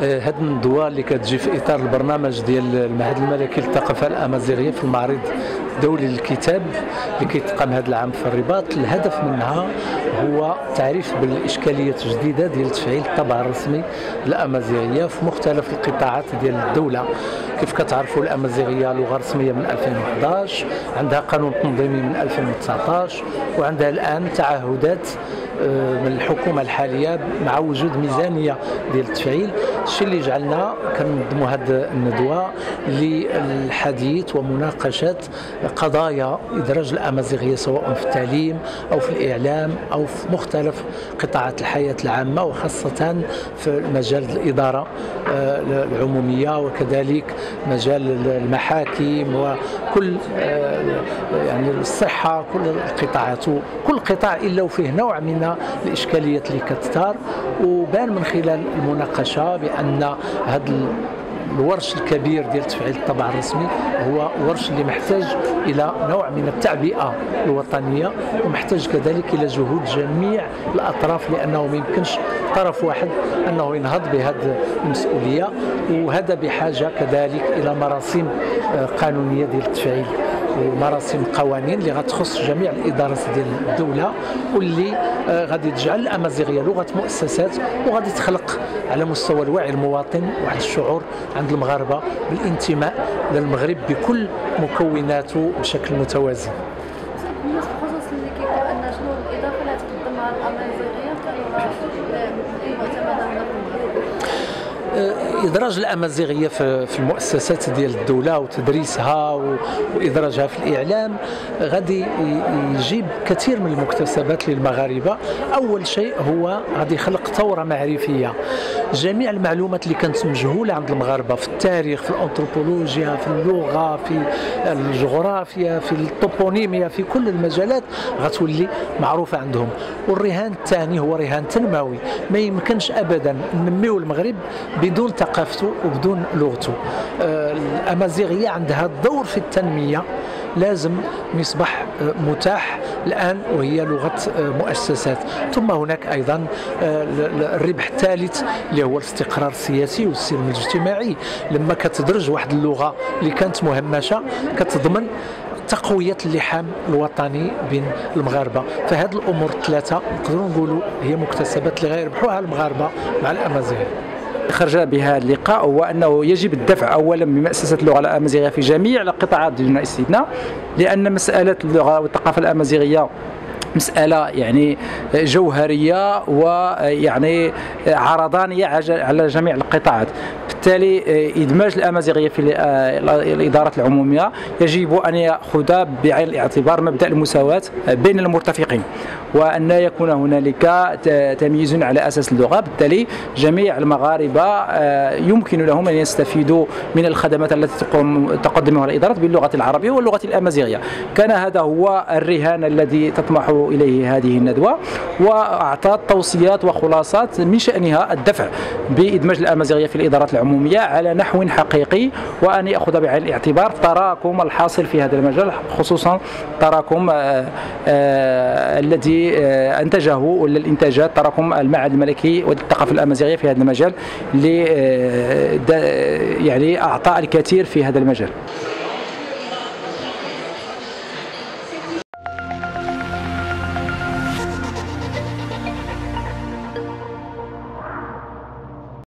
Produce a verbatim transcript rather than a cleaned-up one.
هذه الندوه اللي كتجي في اطار البرنامج ديال المعهد الملكي للثقافه الامازيغيه في المعرض الدولي للكتاب اللي كيتقام هذا العام في الرباط. الهدف منها هو التعريف بالاشكاليات الجديده ديال تفعيل الطابع الرسمي للامازيغيه في مختلف القطاعات ديال الدوله. كيف كتعرفوا الامازيغيه لغه رسميه من ألفين وأحد عشر، عندها قانون تنظيمي من ألفين وتسعة عشر، وعندها الان تعهدات من الحكومه الحاليه مع وجود ميزانيه ديال التفعيل. الشيء اللي جعلنا كننظموا هذه الندوه للحديث ومناقشه قضايا ادراج الامازيغيه سواء في التعليم او في الاعلام او في مختلف قطاعات الحياه العامه، وخاصه في مجال الاداره العموميه وكذلك مجال المحاكم وكل يعني الصحه، كل القطاعات وكل قطاع الا وفيه نوع من الاشكاليات اللي كتثار. وبان من خلال المناقشه بان هذا الورش الكبير ديال تفعيل الطابع الرسمي هو ورش اللي محتاج الى نوع من التعبئه الوطنيه، ومحتاج كذلك الى جهود جميع الاطراف، لانه ما يمكنش طرف واحد انه ينهض بهذه المسؤوليه. وهذا بحاجه كذلك الى مراسم قانونيه ديال التفعيل ومراسم قوانين اللي غتخص جميع الادارات ديال الدوله، واللي غادي تجعل الامازيغيه لغه مؤسسات، وغادي تخلق على مستوى الوعي المواطن واحد الشعور عند المغاربه بالانتماء للمغرب بكل مكوناته بشكل متوازن. بخصوص اللي كيقول ان شنو الاضافه اللي تقدمها الامازيغيه كلغه معتمده هنا في المغرب؟ إدراج الأمازيغية في المؤسسات ديال الدولة وتدريسها وإدراجها في الإعلام غادي يجيب كثير من المكتسبات للمغاربة. أول شيء هو غادي يخلق ثورة معرفية. جميع المعلومات اللي كانت مجهولة عند المغاربة في التاريخ، في الأنثروبولوجيا، في اللغة، في الجغرافيا، في الطوبونيميا، في كل المجالات غتولي معروفة عندهم. والرهان الثاني هو رهان تنموي، ما يمكنش أبدا ننميو المغرب بدون ثقافته وبدون لغته. الأمازيغية عندها دور في التنمية لازم يصبح متاح الآن، وهي لغة مؤسسات. ثم هناك أيضا الربح الثالث اللي هو الاستقرار السياسي والسلم الاجتماعي. لما كتدرج واحد اللغة اللي كانت مهمشة كتضمن تقوية اللحام الوطني بين المغاربة. فهذه الأمور الثلاثة نقدروا نقولوا هي مكتسبات اللي غيربحوها المغاربة مع الأمازيغ. خرج بهذا اللقاء هو انه يجب الدفع اولا بمؤسسه اللغه الامازيغيه في جميع القطاعات دون استثناء، لان مساله اللغه والثقافه الامازيغيه مسألة يعني جوهرية ويعني عرضانية على جميع القطاعات. بالتالي إدماج الأمازيغية في الإدارات العمومية يجب أن يأخذ بعين الاعتبار مبدأ المساواة بين المرتفقين، وأن يكون هنالك تمييز على أساس اللغة. بالتالي جميع المغاربة يمكن لهم أن يستفيدوا من الخدمات التي تقدمها الإدارات باللغة العربية واللغة الأمازيغية. كان هذا هو الرهان الذي تطمح إليه هذه الندوة، وأعطت توصيات وخلاصات من شأنها الدفع بإدماج الأمازيغية في الإدارات العمومية على نحو حقيقي، وأن يأخذ بعين الاعتبار التراكم الحاصل في هذا المجال، خصوصا التراكم الذي أنتجه ولا الإنتاجات تراكم المعهد الملكي والثقافة الأمازيغية في هذا المجال، اللي يعني أعطى الكثير في هذا المجال.